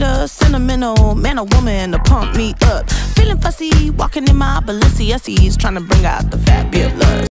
need a sentimental man or woman to pump me up. Feeling fussy, walking in my Balenciennes, trying to bring out the fabulous.